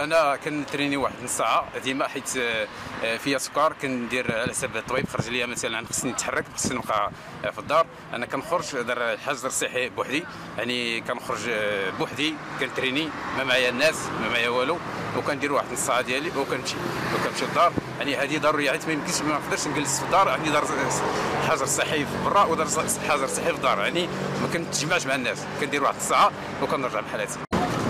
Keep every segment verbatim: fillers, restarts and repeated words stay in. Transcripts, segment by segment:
انا كنتريني واحد نص ساعه ديما، حيت فيها سكر كندير على حساب الطبيب. خرج لي مثلا خصني نتحرك، خصني نبقى في الدار، انا كنخرج دار الحجر الصحي بوحدي، يعني كنخرج بوحدي كنتريني، ما معايا الناس، ما معايا والو، وكندير واحد نص ساعه ديالي وكنمشي وكنمشي للدار. يعني هذه ضروريه، حيت ما يمكنش ما نقدرش نجلس في الدار، عندي دار حجر صحي في برا ودار حجر صحي في الدار، يعني ما كنتجمعش مع الناس. كندير واحد الساعه وكنرجع بحال هكا.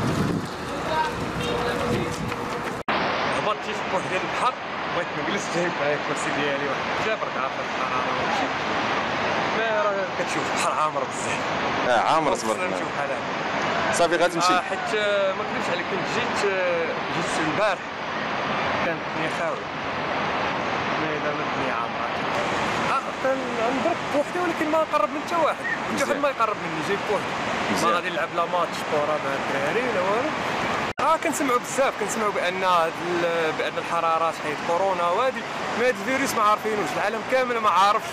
هبطت في بوحدي ديال البحر، بغيت نجلس جايب معايا الكرسي ديالي واحد الجبر عارف الحراره وهادشي، ما راه كتشوف البحر عامر بزاف. اه عامر تبارك الله. نمشيو بحال هكا صافي غتمشي. آه حيت ما نكذبش عليك، كنت جيت جيت البارح كانت الدنيا خاويه، ما الا ما الدنيا عامره اه كنضرب بوحدي، ولكن ما نقرب من حتى واحد، حتى واحد ما يقرب مني، جايب بوحدي، ما غادي نلعب لا ماتش كره مع الدراري لا والو. اه كنسمعوا بزاف، كنسمعوا بان بان الحرارات حيت كورونا وهادي، ما هاد الفيروس ما عارفينوش، العالم كامل ما عارفش.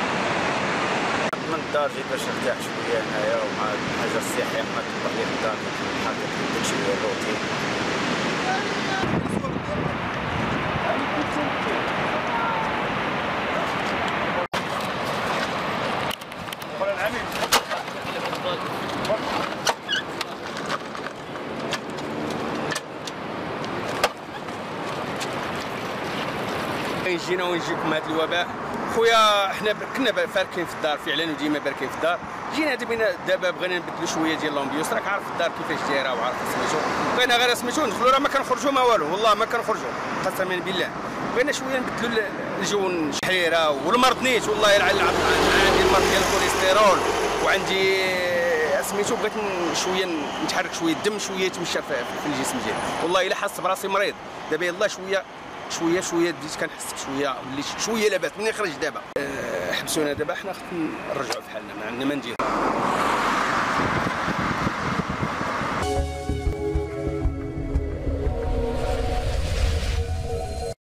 من الدار جيت باش نرتاح شويه هنايا ومع الحجر الصحي، ما كنبقى في الدار بحال كنبدا شويه الروتين. جينا ونجيكم هذا الوباء خويا، حنا كنا فاركين في الدار فعلا وديما باركين في الدار. جينا دابا دابا بغينا نبدلوا شويه ديال لومبيوس، راك عارف الدار كيفاش دايره وعارف سميتو، بغينا غير سميتو ندخلوا، راه ما كنخرجوا ما والو، والله ما كنخرجوا قسما بالله. بغينا شويه نبدلوا الجو شحيره، والمرض نيت والله يلعن العظم، عندي المرض ديال الكوليسترول وعندي سميتو، بغيت شويه نتحرك شويه الدم شويه يتمشى في الجسم ديالي، والله الا حاسس براسي مريض دابا يلاه شويه شويه شويه بديت كنحس بشويه، وليت شويه لاباس. منين خرج دابا أه حبسونا دابا، حنا خصنا نرجعوا بحالنا، ما عندنا ما نديرو.